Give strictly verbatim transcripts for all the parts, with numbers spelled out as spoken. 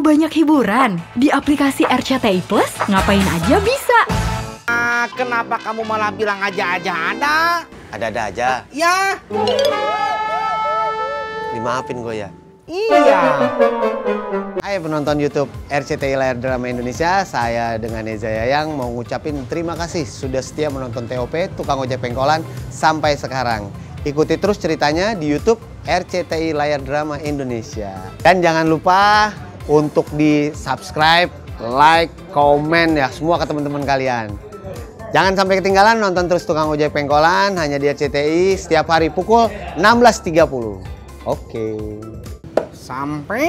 banyak hiburan. Di aplikasi R C T I Plus, ngapain aja bisa. Ah, kenapa kamu malah bilang aja-aja ada? Ada-ada aja. Ya. Dimaafin gue ya. Iya. Hai penonton YouTube R C T I Layar Drama Indonesia, saya dengan Eza Yayang mau ngucapin terima kasih sudah setia menonton T O P Tukang Ojek Pengkolan sampai sekarang. Ikuti terus ceritanya di YouTube R C T I Layar Drama Indonesia. Dan jangan lupa untuk di subscribe, like, komen ya semua ke teman-teman kalian. Jangan sampai ketinggalan nonton terus Tukang Ojek Pengkolan hanya di R C T I setiap hari pukul enam belas tiga puluh. Oke. Sampai.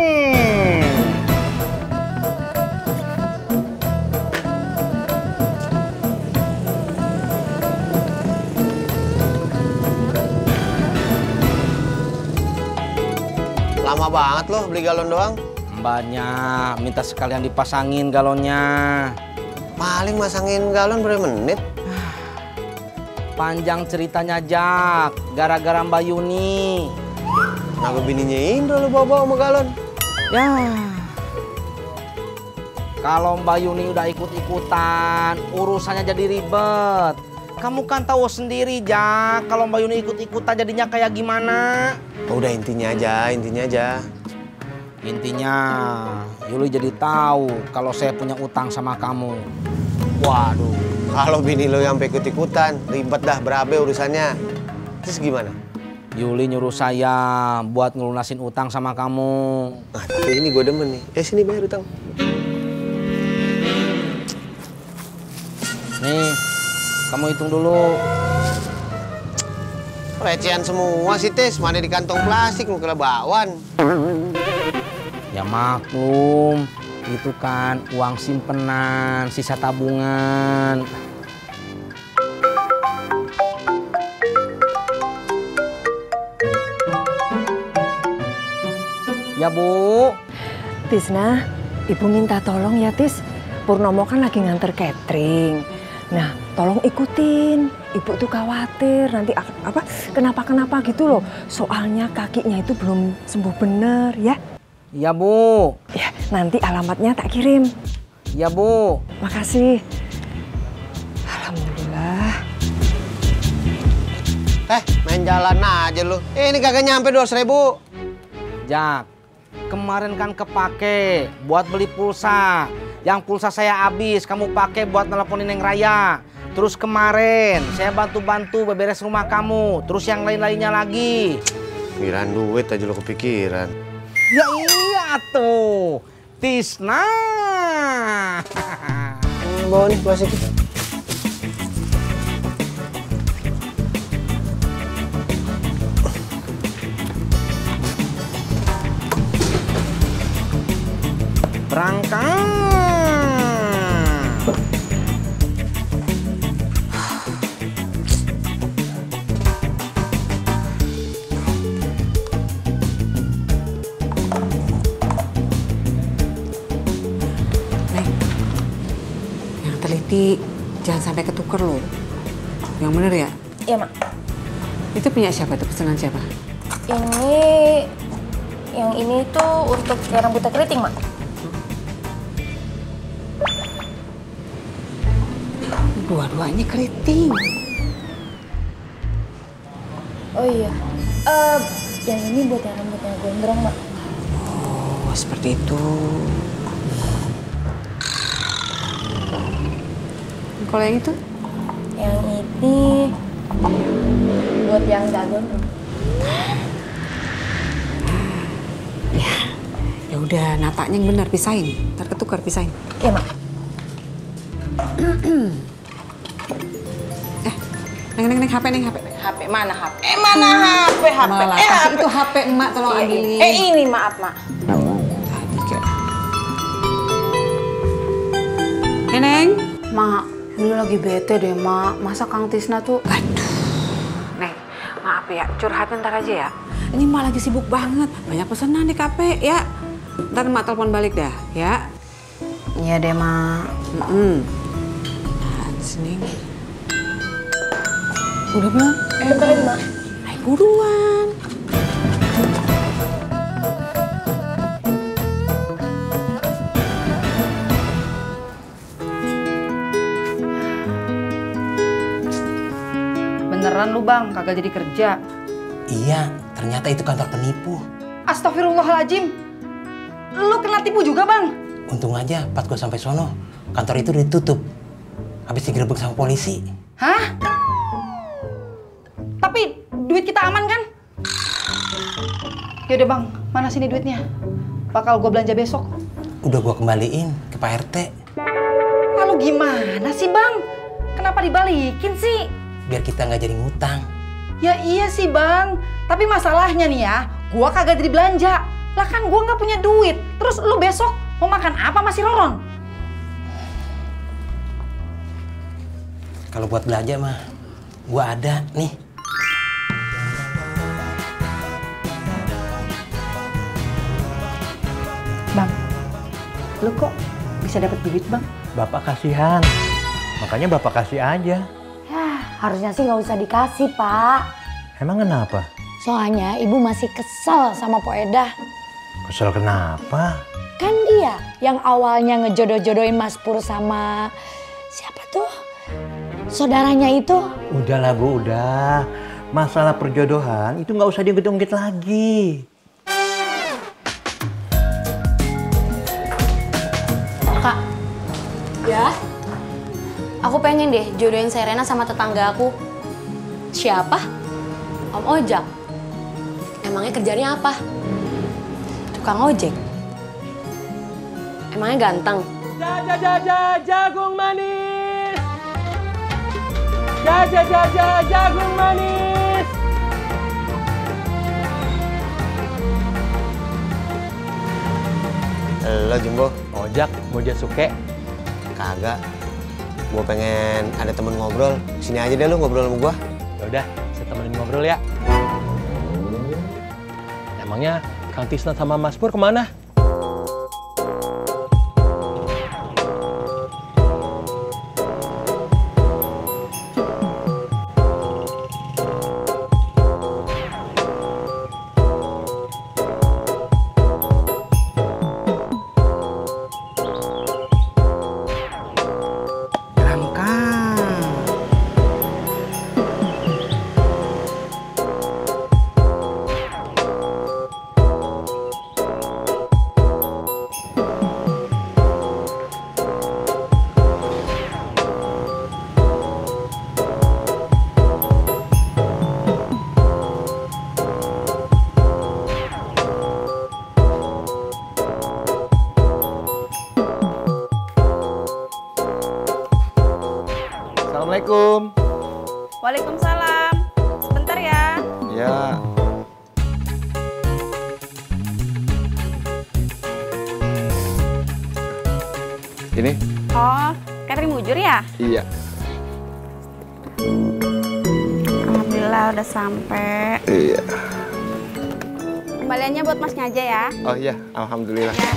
Lama banget loh beli galon doang. Mbaknya minta sekalian dipasangin galonnya. Paling masangin galon berapa menit? Panjang ceritanya, Jak. Gara-gara Mbak Yuni. Kenapa bininya Indro lu bawa-bawa sama galon? Ya. Kalau Mbak Yuni udah ikut-ikutan, urusannya jadi ribet. Kamu kan tahu sendiri, Jak. Kalau Mbak Yuni ikut-ikutan jadinya kayak gimana? Oh, udah intinya aja, intinya aja. Intinya, Yuli jadi tahu kalau saya punya utang sama kamu. Waduh, kalau bini lo yang ikut-ikutan, ribet dah berabe urusannya. Terus gimana? Yuli nyuruh saya buat ngelunasin utang sama kamu. Ah, tapi ini gue demen nih. Eh, sini bayar utang. Nih, kamu hitung dulu. Recehan semua sih, Tis. Mana di kantong plastik, mau kena bakwan. Ya maklum, itu kan uang simpenan, sisa tabungan. Ya, Bu. Tisna, Ibu minta tolong ya, Tis. Purnomo kan lagi nganter catering. Nah, tolong ikutin. Ibu tuh khawatir nanti apa kenapa-kenapa gitu loh. Soalnya kakinya itu belum sembuh bener ya. Iya, Bu. Ya, nanti alamatnya tak kirim. Iya, Bu. Makasih. Alhamdulillah. Eh, main jalan aja lu. Eh, ini kagak nyampe dua ratus ribu. Jak, kemarin kan kepake buat beli pulsa. Yang pulsa saya habis, kamu pakai buat nelponin Neng Raya. Terus kemarin saya bantu-bantu beberes rumah kamu. Terus yang lain-lainnya lagi. Kirain duit aja lu kepikiran. Ya iya tuh, Tisna. Ini bawa nih plastik. Berangkat. Teliti, jangan sampai ketuker loh. Yang bener ya? Iya, Mak. Itu punya siapa tuh? Pesanan siapa? Ini... Yang ini tuh untuk kayak rambutnya keriting, Mak. Dua-duanya keriting. Oh iya. Uh, yang ini buat yang rambutnya gondrong, Mak. Oh, seperti itu. Kalau yang itu? Yang ini buat yang gak gondrong. Ya, ya udah nataknya yang benar pisahin. Ntar ketukar pisahin. Iya, Mak. eh, neng neng neng H P neng H P. H P mana H P? Eh mana H P H P? Malah eh, kasih H P. itu H P emak tolong Iya, ambilin. Eh ini maaf, Mak. Tadi kayak. Neneng, Mak, Yuli lagi bete deh, Mak. Masa Kang Tisna tuh... aduh. Neng, maaf ya, curhat ntar aja ya. Ini Mak lagi sibuk banget, banyak pesanan di kafe ya. Ntar Mak telepon balik dah, ya. Iya deh, Mak. Mm-mm. Nah, sini. Udah belum? Eh, bentar lagi, Mak. Ayo buruan. Pantesan lu bang, kagak jadi kerja. Iya, ternyata itu kantor penipu. Astagfirullahaladzim. Lu kena tipu juga bang? Untung aja pas gue sampai sono, kantor itu ditutup. Habis digerebek sama polisi. Hah? Tapi duit kita aman kan? Yaudah bang, mana sini duitnya? Bakal gue belanja besok. Udah gue kembaliin ke Pak R T. Lalu gimana sih bang? Kenapa dibalikin sih? Biar kita nggak jadi ngutang. Ya iya sih bang, tapi masalahnya nih ya, gue kagak jadi belanja. Lah kan gue nggak punya duit. Terus lu besok mau makan apa masih Roron? Kalau buat belanja mah, gue ada nih. Bang, lu kok bisa dapat duit bang? Bapak kasihan, makanya bapak kasih aja. Ya, harusnya sih nggak usah dikasih, Pak. Emang kenapa? Soalnya ibu masih kesel sama Po Edah. Kesel kenapa? Kan dia yang awalnya ngejodoh-jodohin Mas Pur sama siapa tuh? Saudaranya itu. Udahlah Bu, udah. Masalah perjodohan itu nggak usah diungkit-ungkit lagi. Kak. Ya? Aku pengen deh jodohin Serena sama tetangga aku. Siapa? Om Ojak. Emangnya kerjanya apa? Tukang ojek. Emangnya ganteng? Jaja jagung manis. Jaja jaja jagung manis. Halo Jumbo. Ojak, mau Jasuke? Kagak. Gue pengen ada temen ngobrol. Sini aja deh lu ngobrol sama gua. Yaudah, saya temenin ngobrol ya. Emangnya Kang Tisna sama Mas Pur kemana? Assalamualaikum. Waalaikumsalam. Sebentar ya. Ya. Ini? Oh, catering bujur ya? Iya. Alhamdulillah udah sampai. Iya. Kembaliannya buat masnya aja ya. Oh iya, alhamdulillah. Ya.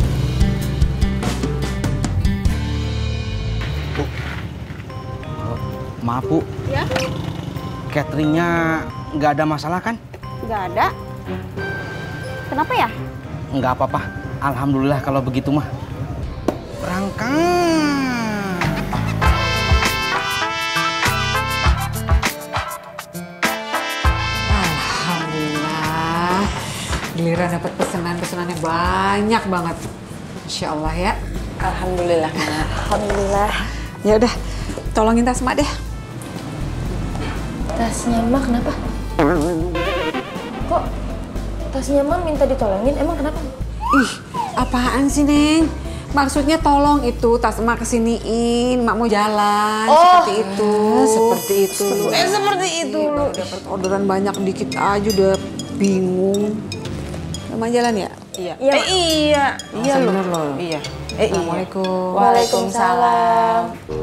Maaf Bu, Ya? cateringnya nggak ada masalah kan? Nggak ada. Kenapa ya? Nggak apa-apa, alhamdulillah kalau begitu mah. Berangkat. Alhamdulillah, giliran dapat pesanan-pesanannya banyak banget. Masya Allah ya. Alhamdulillah. Alhamdulillah. Ya udah, tolongin tas Mak deh. Tasnya Mak kenapa? Kok tasnya Mak minta ditolongin? Emang kenapa? Ih, apaan sih, Neng? Maksudnya tolong itu tas emak kesiniin, emak mau jalan, Oh. seperti itu, seperti itu. Eh, seperti itu. Iya, dapat orderan banyak dikit aja udah bingung. Emak jalan ya? Iya. Iya. Eh, iya. Iya loh. Iya. Eh, Assalamualaikum. Waalaikumsalam.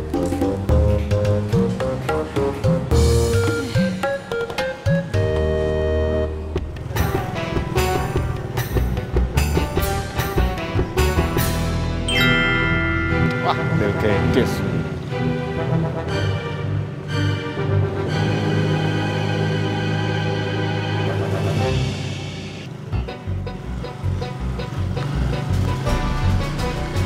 Wah, del kekes.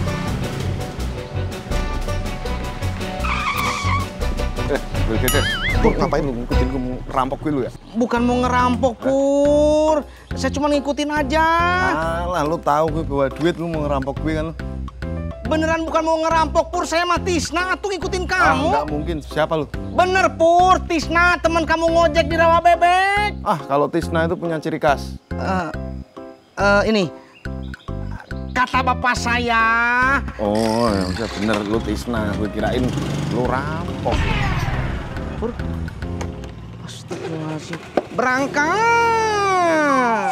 Eh, del kekes. Pur, ngapain lu ngikutin gue ngerampok gue lu ya? Bukan mau ngerampok, Pur. Saya cuma ngikutin aja. Alah, lu tahu gue bawa duit, lu mau ngerampok gue kan lu? Beneran bukan mau ngerampok, Pur. Saya mah Tisna tuh ngikutin kamu. Ah, nggak mungkin. Siapa lu? Bener, Pur. Tisna, teman kamu ngojek di rawa bebek. Ah, kalau Tisna itu punya ciri khas. Uh, uh, ini, kata bapak saya. Oh, ya udah bener. Lu Tisna. Gue kirain lu rampok. Pur. Astagfirullahaladzim. Berangkat.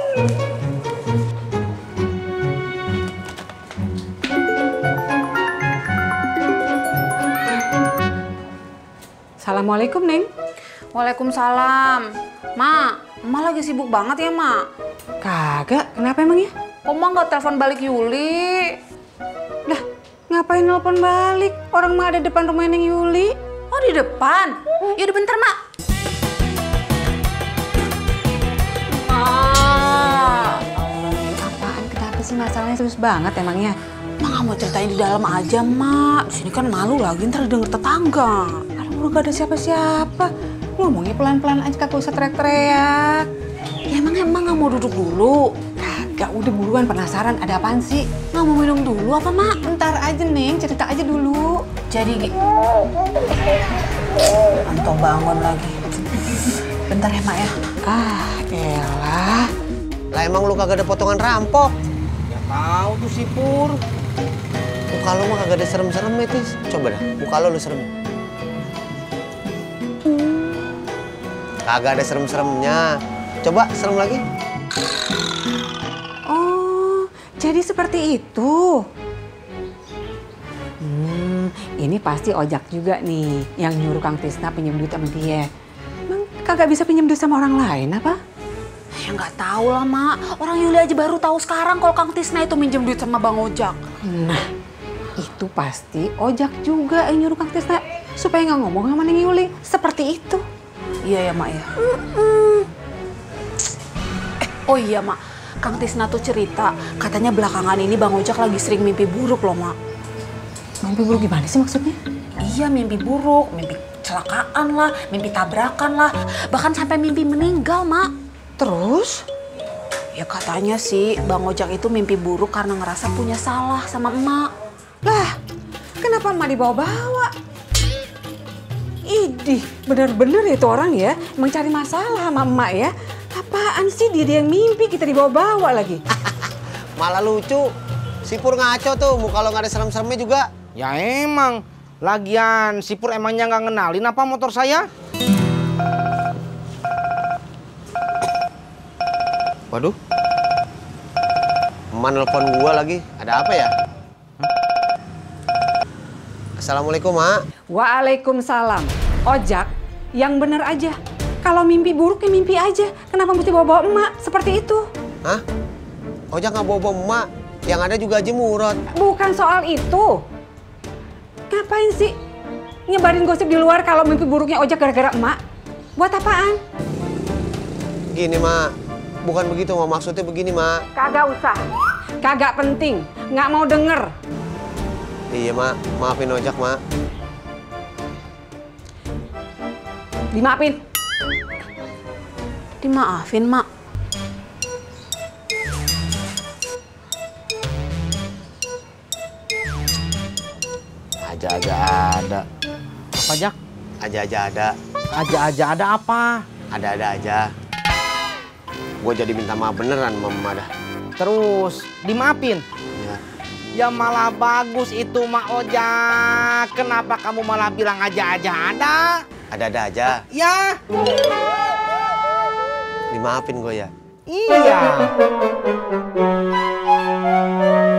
Assalamualaikum, Neng. Waalaikumsalam. Mak, Emak lagi sibuk banget ya, Mak? Kagak, kenapa emang ya? Kok Mak nggak telepon balik Yuli? Lah, ngapain nelpon balik? Orang Mak ada depan rumah Neng Yuli. Oh, di depan? Yaudah bentar, Mak. Ah, apaan? Kenapa sih masalahnya serius banget emangnya? Mak nggak mau ceritain di dalam aja, Mak. Di sini kan malu lagi, ntar denger tetangga. Aduh, gak ada siapa-siapa. Ngomongnya pelan-pelan aja, kagak usah teriak-teriak. Ya emang emang nggak mau duduk dulu? Kagak, udah buruan penasaran ada apaan sih? Nggak mau minum dulu apa, Mak? Ntar aja, Neng, cerita aja dulu. Jadi Anto bangun lagi. Bentar ya, Mak ya. Ah, elah. Lah emang lu kagak ada potongan rampok? Ya tahu tuh si Pur. Muka lu mah kagak ada serem-serem, Tis. Coba dah, muka lu lu serem. Kagak ada serem-seremnya. Coba serem lagi. Oh, jadi seperti itu. Hmm, ini pasti Ojak juga nih yang nyuruh Kang Tisna pinjam duit sama dia. Emang kagak bisa pinjam duit sama orang lain apa? Ya nggak tahu lah, Mak. Orang Yuli aja baru tahu sekarang kalau Kang Tisna itu minjem duit sama Bang Ojak. Nah, itu pasti Ojak juga yang nyuruh Kang Tisna supaya nggak ngomong sama Neng Yuli. Seperti itu. Iya ya, Mak ya. Mm-mm. Eh, oh iya, Mak. Kang Tisna tuh cerita, katanya belakangan ini Bang Ojak lagi sering mimpi buruk loh, Mak. Mimpi buruk gimana sih maksudnya? Iya, mimpi buruk, mimpi kecelakaan lah, mimpi tabrakan lah, bahkan sampai mimpi meninggal, Mak. Terus? Ya katanya sih Bang Ojak itu mimpi buruk karena ngerasa punya salah sama emak. Lah, kenapa emak dibawa-bawa? Idih, bener-bener ya itu orang ya, mencari masalah sama emak ya. Apaan sih dia, dia yang mimpi kita dibawa-bawa lagi? Malah lucu. Si Pur ngaco tuh, muka lo nggak ada serem-seremnya juga. Ya emang. Lagian, si Pur emangnya nggak ngenalin apa motor saya? Waduh. Emak nelpon gua lagi. Ada apa ya? Assalamualaikum, Mak. Waalaikumsalam. Ojak, yang bener aja. Kalau mimpi buruk ya mimpi aja. Kenapa mesti bawa-bawa emak seperti itu? Hah? Ojak nggak bawa-bawa emak. Yang ada juga Haji Murad. Bukan soal itu. Ngapain sih nyebarin gosip di luar kalau mimpi buruknya Ojak gara-gara emak? Buat apaan? Gini, Mak. Bukan begitu, Mak. Maksudnya begini, Mak. Kagak usah. Kagak penting. Nggak mau denger. Iya, Mak. Maafin Ojak, Mak. Dimaafin. Dimaafin, Mak. Aja-aja ada. Apa, Jak? Aja-aja ada. Aja-aja ada apa? Ada-ada aja. Gue jadi minta maaf beneran sama Mama dah. Terus dimaafin? Ya. Ya malah bagus itu, Mak Ojak. Kenapa kamu malah bilang aja-aja ada? Ada-ada aja. Ya. Dimaafin gue ya. Iya.